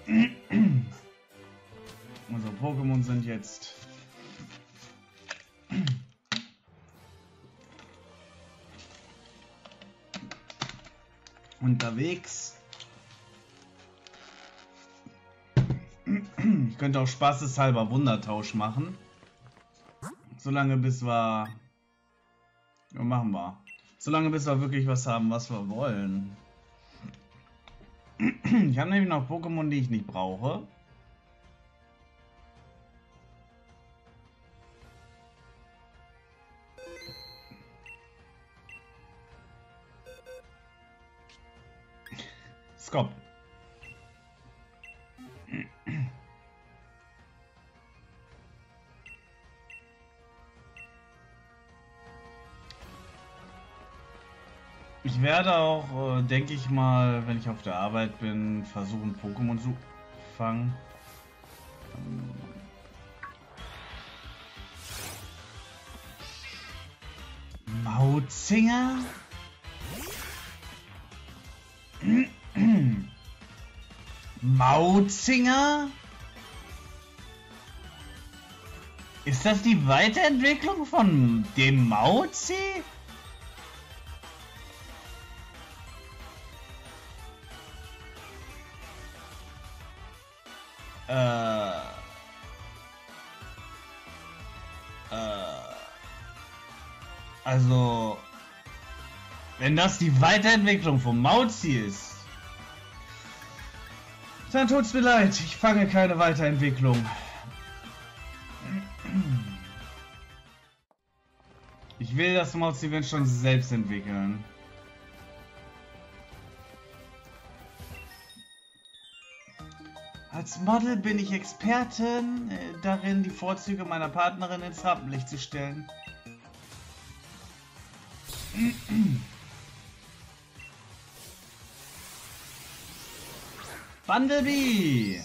Unsere Pokémon sind jetzt unterwegs. Ich könnte auch spaßeshalber Wundertausch machen. Solange bis wir... Ja, machen wir. Solange bis wir wirklich was haben, was wir wollen. Ich habe nämlich noch Pokémon, die ich nicht brauche. Skop. Ich werde auch, denke ich mal, wenn ich auf der Arbeit bin, versuchen Pokémon zu fangen. Mautzinger? Mautzinger? Ist das die Weiterentwicklung von dem Mauzi? Also, wenn das die Weiterentwicklung vom Mauzi ist, dann tut's mir leid, ich fange keine Weiterentwicklung. Ich will das Mauzi schon selbst entwickeln. Als Model bin ich Expertin darin, die Vorzüge meiner Partnerin ins Rampenlicht zu stellen. Bumblebee!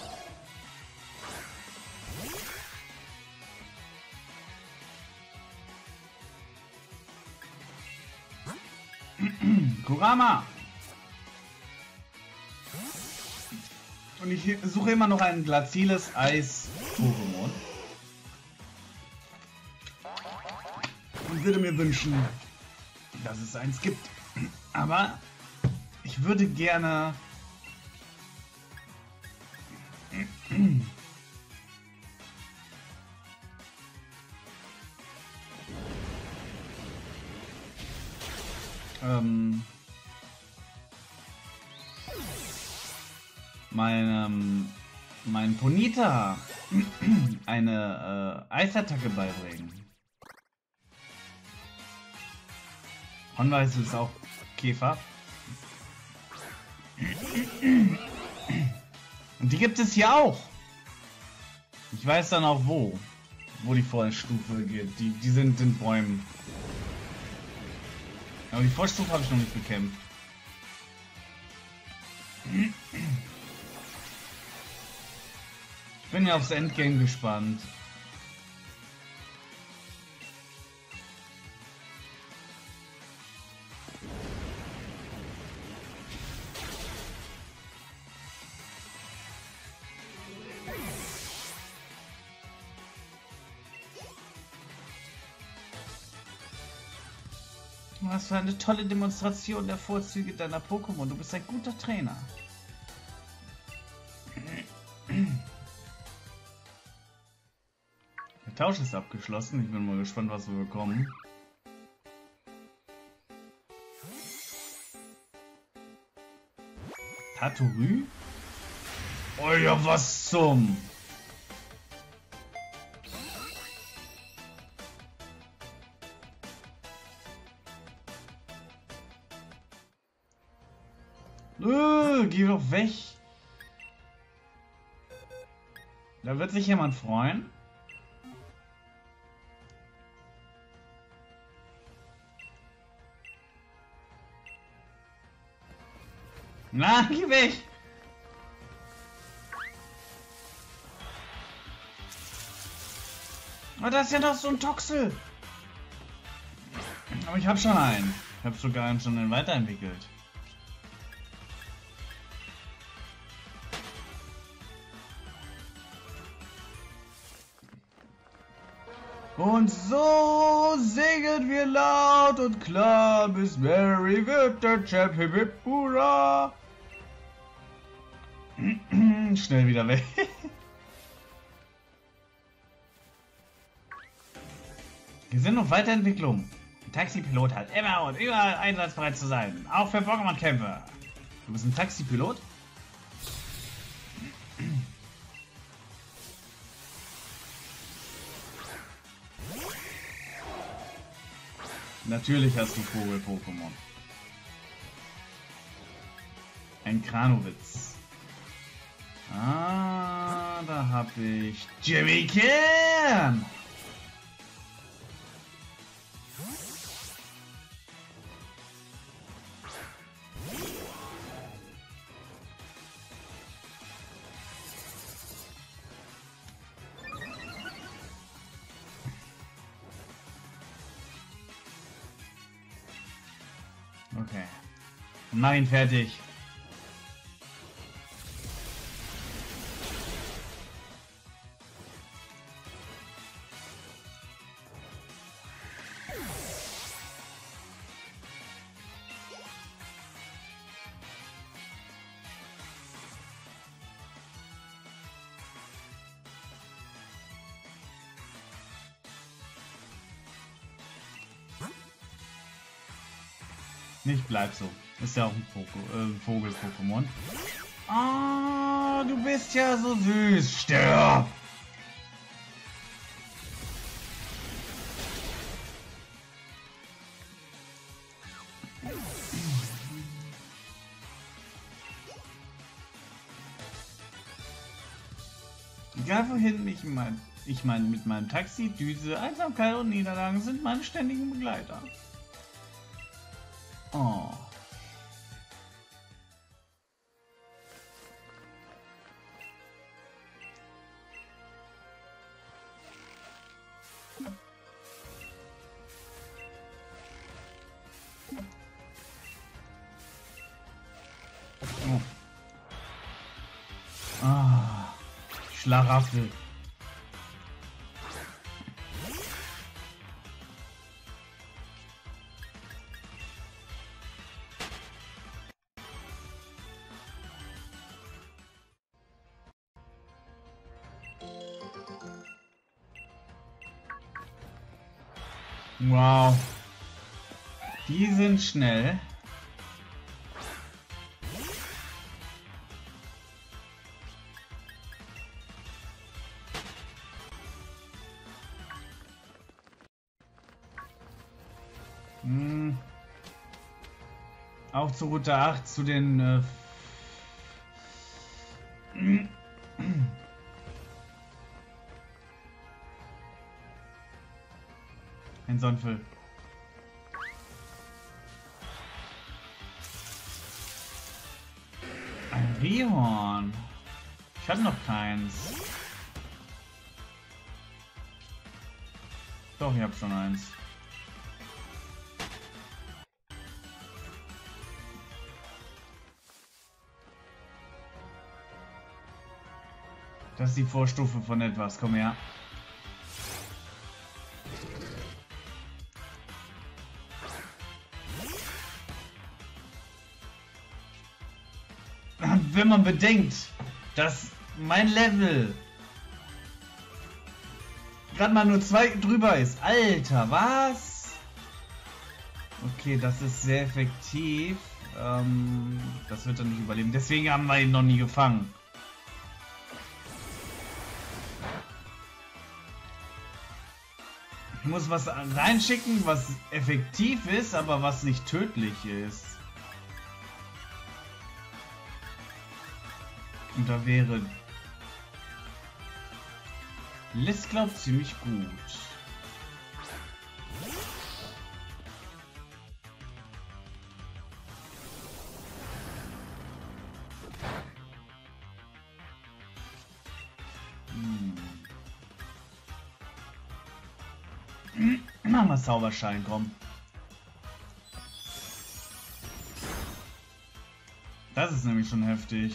Kurama! Und ich suche immer noch ein glaziles Eis-Pokémon. Und würde mir wünschen, dass es eins gibt. Aber ich würde gerne... mein Ponyta eine Eisattacke beibringen. Honweis ist auch Käfer. Und die gibt es hier auch. Ich weiß dann auch wo die Vorstufe geht. Die sind in Bäumen. Aber die Vorstufe habe ich noch nicht bekämpft. Ich bin ja aufs Endgame gespannt. Was für eine tolle Demonstration der Vorzüge deiner Pokémon. Du bist ein guter Trainer. Der Tausch ist abgeschlossen. Ich bin mal gespannt, was wir bekommen. Taturü? Oh ja, was zum... Geh doch weg. Da wird sich jemand freuen. Na, geh weg. Aber das ist ja doch so ein Toxel. Aber ich habe schon einen. Ich habe sogar einen schon weiterentwickelt. Und so singen wir laut und klar, bis Mary wird der Champ. Hip hip hurra! Schnell wieder weg. Wir sind noch Weiterentwicklung. Ein Taxipilot hat immer und überall einsatzbereit zu sein. Auch für Pokémon-Kämpfe. Du bist ein Taxipilot? Natürlich hast du Vogel-Pokémon. Ein Kranowitz. Ah, da hab ich Jimmy Kim. Okay. Mach ihn fertig. Nicht bleib so. Ist ja auch ein Vogel-Pokémon. Ah, du bist ja so süß. Stirb! Egal wohin ich meine mit meinem Taxi, Düse, Einsamkeit und Niederlagen sind meine ständigen Begleiter. Oh. Oh. Ah. Schlaraffel. Wow. Die sind schnell. Auch zu Route 8, zu den ein Sonnenfüll. Ein Rihorn. Ich hatte noch keins. Doch, ich habe schon eins. Das ist die Vorstufe von etwas. Komm her. Wenn man bedenkt, dass mein Level gerade mal nur 2 drüber ist. Alter, was? Okay, das ist sehr effektiv. Das wird er nicht überleben. Deswegen haben wir ihn noch nie gefangen. Ich muss was reinschicken, was effektiv ist, aber was nicht tödlich ist. Und da wäre Liz, glaubt, ziemlich gut. Machen wir Zauberschein, komm. Das ist nämlich schon heftig.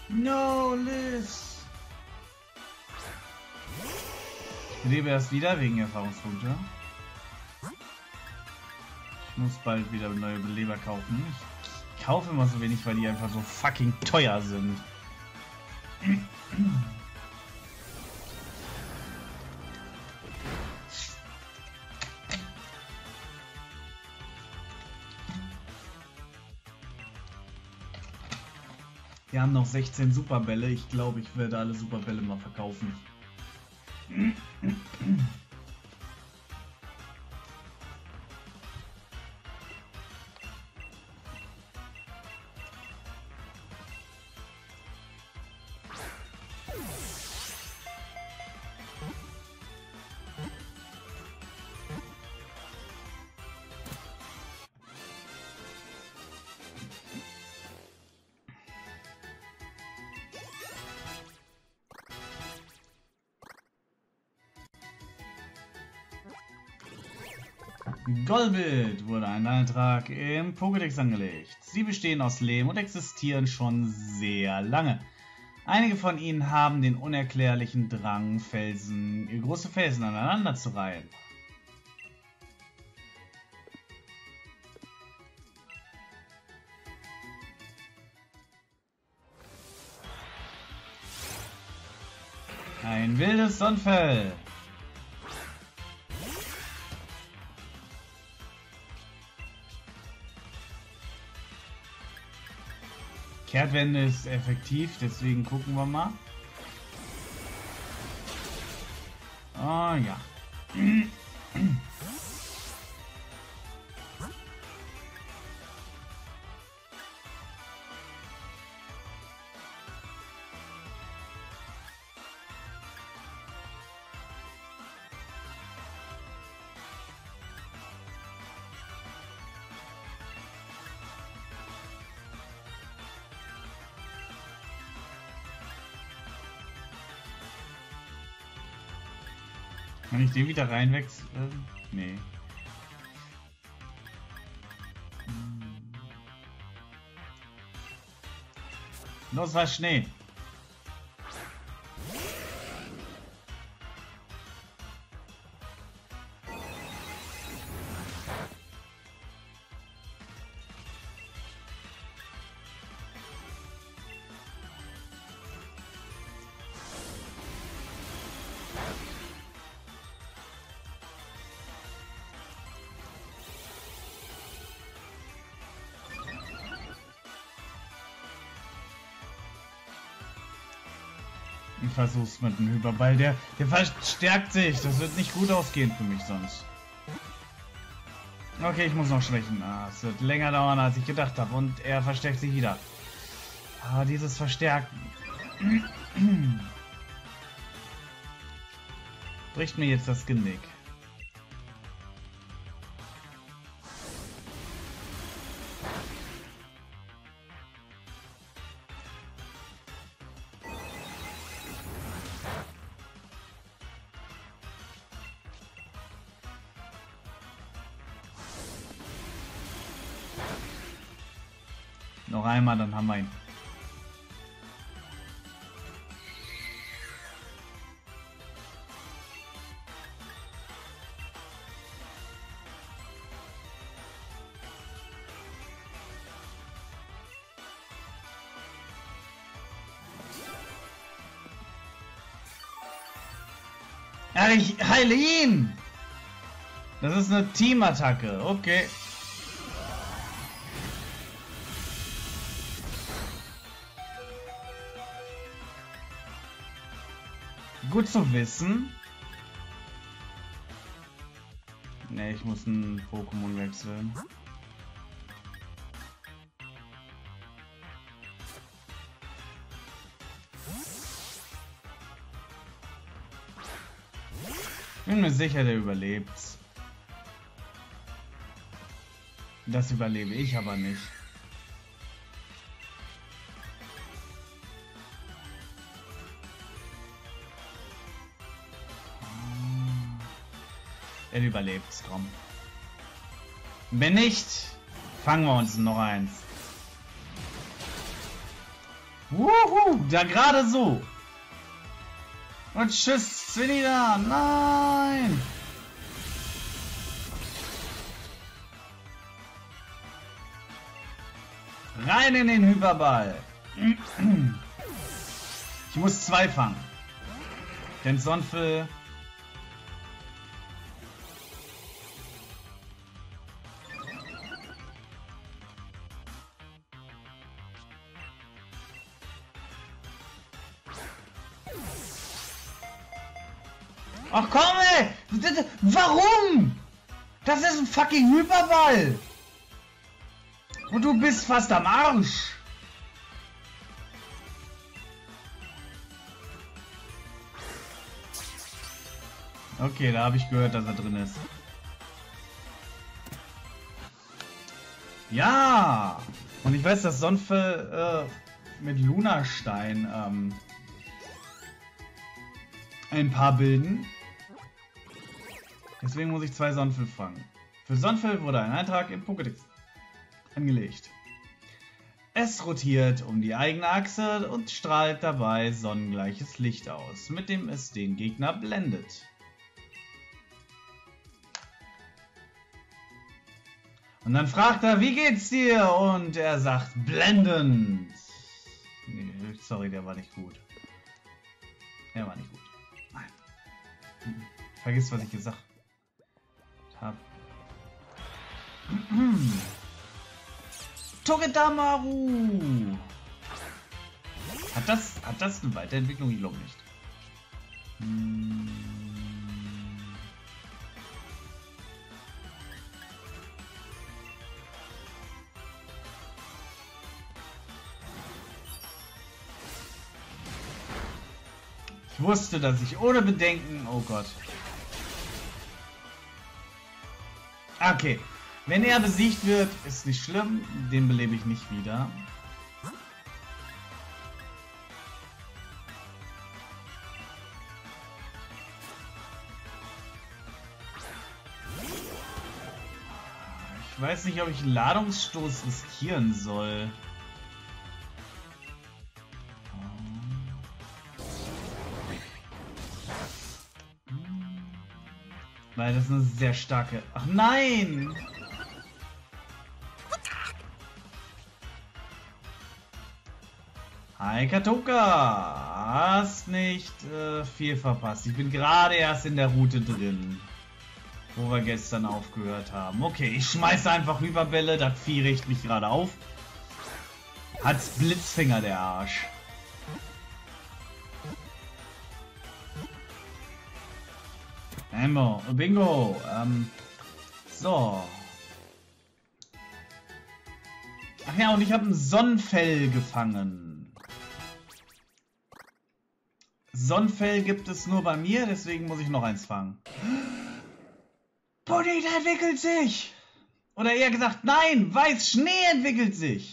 No, Liz! Ich lebe erst wieder wegen Erfahrungspunkte. Ich muss bald wieder neue Beleber kaufen. Ich kaufe immer so wenig, weil die einfach so fucking teuer sind. Wir haben noch 16 Superbälle. Ich glaube, ich werde alle Superbälle mal verkaufen. Golbit wurde ein Eintrag im Pokédex angelegt. Sie bestehen aus Lehm und existieren schon sehr lange. Einige von ihnen haben den unerklärlichen Drang, große Felsen aneinander zu reihen. Ein wildes Sonnenfell. Kehrtwende ist effektiv, deswegen gucken wir mal. Oh ja. Kann ich den wieder reinwechseln? Nee. Los, was Schnee. Ich versuch's mit dem Hyperball. Der verstärkt sich. Das wird nicht gut ausgehen für mich sonst. Okay, ich muss noch schwächen. Es wird länger dauern, als ich gedacht habe. Und er verstärkt sich wieder. Aber dieses Verstärken bricht mir jetzt das Genick. Noch einmal, dann haben wir ihn. Ja, ich heile ihn! Das ist eine Teamattacke, okay. Gut zu wissen. Ne, ich muss ein Pokémon wechseln. Bin mir sicher, der überlebt. Das überlebe ich aber nicht. Er überlebt, komm. Wenn nicht, fangen wir uns noch eins. Wuhu, da gerade so. Und tschüss, Zinida. Nein. Rein in den Hyperball. Ich muss 2 fangen. Denn Sonfel... Ach komm ey! Warum? Das ist ein fucking Hyperball! Und du bist fast am Arsch! Okay, da habe ich gehört, dass er drin ist. Ja! Und ich weiß, dass Sonfel mit Lunastein ein Paar bilden. Deswegen muss ich 2 Sonfel fangen. Für Sonfel wurde ein Eintrag im Pokédex angelegt. Es rotiert um die eigene Achse und strahlt dabei sonnengleiches Licht aus, mit dem es den Gegner blendet. Und dann fragt er, wie geht's dir? Und er sagt, blendend. Nee, sorry, der war nicht gut. Der war nicht gut. Nein. Vergiss, was ich gesagt habe. Togedamaru! Hat das eine Weiterentwicklung? Ich glaube nicht. Ich wusste, dass ich ohne Bedenken... Oh Gott. Okay. Wenn er besiegt wird, ist nicht schlimm. Den belebe ich nicht wieder. Ich weiß nicht, ob ich einen Ladungsstoß riskieren soll. Weil das ist eine sehr starke... Ach nein! Hi Katoka! Hast nicht viel verpasst. Ich bin gerade erst in der Route drin. Wo wir gestern aufgehört haben. Okay, ich schmeiße einfach Hyperbälle. Das Vieh riecht mich gerade auf. Hat's Blitzfinger, der Arsch. Bingo. So. Ach ja, und ich habe ein Sonnenfell gefangen. Sonnenfell gibt es nur bei mir, deswegen muss ich noch eins fangen. Pudding entwickelt sich! Oder eher gesagt, nein, weiß Schnee entwickelt sich!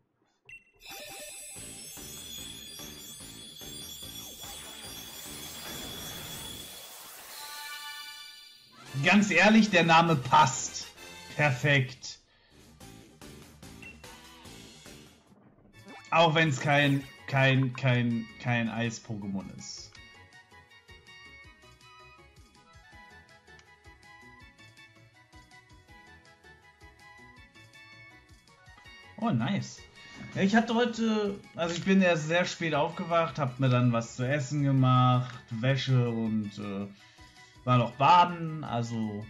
Ganz ehrlich, der Name passt. Perfekt. Auch wenn es kein Eis-Pokémon ist. Oh, nice. Ja, ich hatte heute, also ich bin erst sehr spät aufgewacht, hab mir dann was zu essen gemacht, Wäsche und war noch baden, also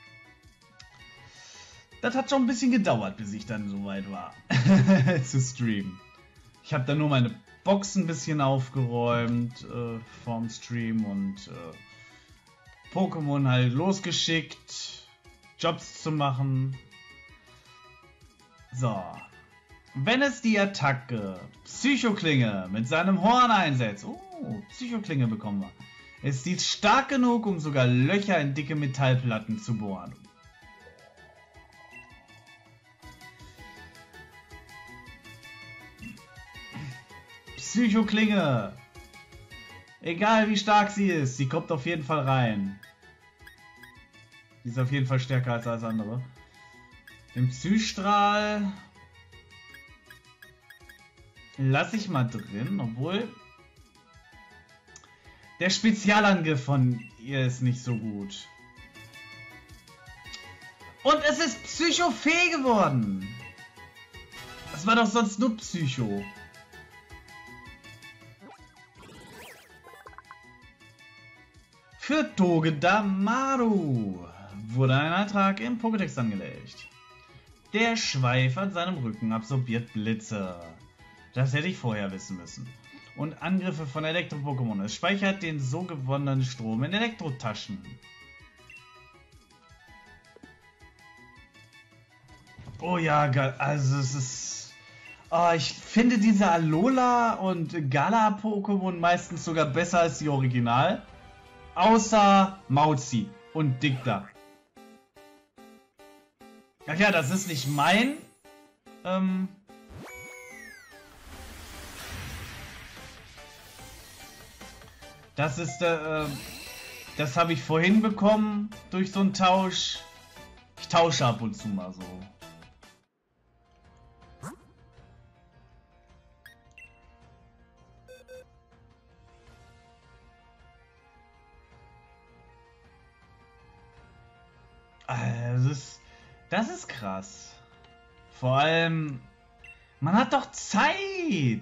das hat schon ein bisschen gedauert, bis ich dann soweit war zu streamen. Ich habe dann nur meine Box ein bisschen aufgeräumt vorm Stream und Pokémon halt losgeschickt, Jobs zu machen. So. Wenn es die Attacke Psychoklinge mit seinem Horn einsetzt, Psychoklinge bekommen wir, ist dies stark genug, um sogar Löcher in dicke Metallplatten zu bohren. Psychoklinge! Egal wie stark sie ist, sie kommt auf jeden Fall rein. Sie ist auf jeden Fall stärker als alles andere. Den Psystrahl... Lass ich mal drin, obwohl der Spezialangriff von ihr ist nicht so gut. Und es ist Psycho-Fee geworden. Das war doch sonst nur Psycho. Für Togedemaru wurde ein Eintrag im Pokédex angelegt. Der Schweif an seinem Rücken absorbiert Blitze. Das hätte ich vorher wissen müssen. Und Angriffe von Elektro-Pokémon. Es speichert den so gewonnenen Strom in Elektrotaschen. Oh ja, geil. Also es ist... Oh, ich finde diese Alola und Gala-Pokémon meistens sogar besser als die Original. Außer Mauzi und Dicta. Ach ja, das ist nicht mein... Das ist das habe ich vorhin bekommen durch so einen Tausch. Ich tausche ab und zu mal so. Das ist krass. Vor allem, man hat doch Zeit.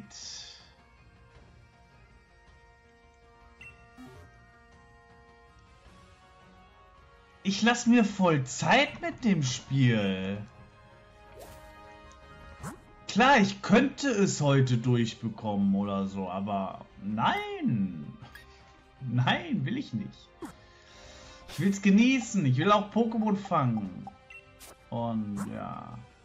Ich lasse mir voll Zeit mit dem Spiel. Klar, ich könnte es heute durchbekommen oder so, aber nein. Nein, will ich nicht. Ich will es genießen. Ich will auch Pokémon fangen. Und ja.